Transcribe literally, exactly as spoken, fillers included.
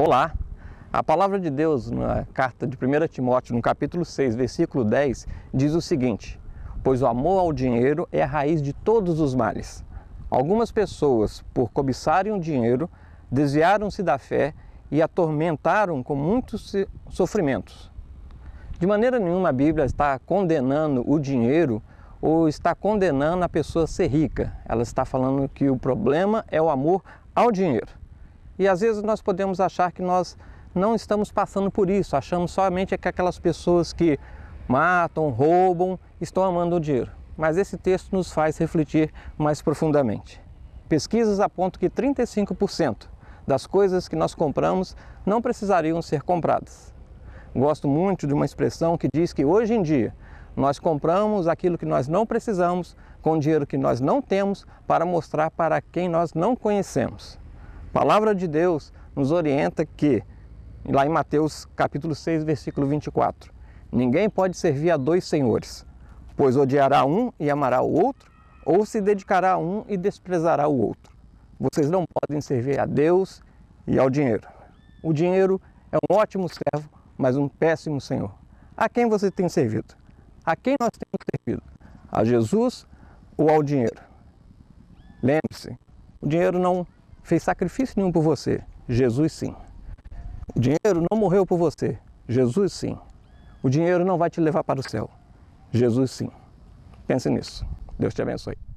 Olá! A palavra de Deus na carta de primeira Timóteo, no capítulo seis, versículo dez, diz o seguinte: pois o amor ao dinheiro é a raiz de todos os males. Algumas pessoas, por cobiçarem o dinheiro, desviaram-se da fé e atormentaram com muitos sofrimentos. De maneira nenhuma a Bíblia está condenando o dinheiro ou está condenando a pessoa ser rica. Ela está falando que o problema é o amor ao dinheiro. E às vezes nós podemos achar que nós não estamos passando por isso, achamos somente que aquelas pessoas que matam, roubam, estão amando o dinheiro. Mas esse texto nos faz refletir mais profundamente. Pesquisas apontam que trinta e cinco por cento das coisas que nós compramos não precisariam ser compradas. Gosto muito de uma expressão que diz que hoje em dia nós compramos aquilo que nós não precisamos com dinheiro que nós não temos para mostrar para quem nós não conhecemos. A palavra de Deus nos orienta que, lá em Mateus capítulo seis, versículo vinte e quatro, ninguém pode servir a dois senhores, pois odiará um e amará o outro, ou se dedicará a um e desprezará o outro. Vocês não podem servir a Deus e ao dinheiro. O dinheiro é um ótimo servo, mas um péssimo senhor. A quem você tem servido? A quem nós temos servido? A Jesus ou ao dinheiro? Lembre-se, o dinheiro não fez sacrifício nenhum por você, Jesus sim. O dinheiro não morreu por você, Jesus sim. O dinheiro não vai te levar para o céu, Jesus sim. Pense nisso. Deus te abençoe.